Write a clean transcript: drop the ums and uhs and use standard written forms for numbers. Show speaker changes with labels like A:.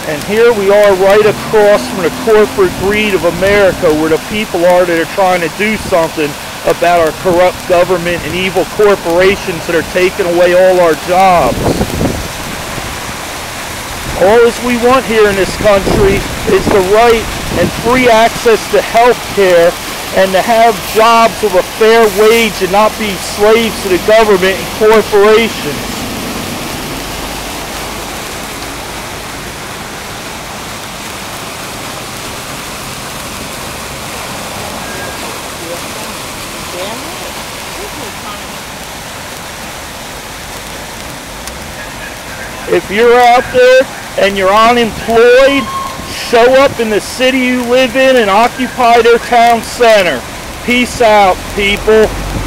A: And here we are right across from the corporate greed of America, where the people are that are trying to do something about our corrupt government and evil corporations that are taking away all our jobs. All we want here in this country is the right and free access to health care and to have jobs of a fair wage and not be slaves to the government and corporations. If you're out there and you're unemployed, show up in the city you live in and occupy their town center. Peace out, people.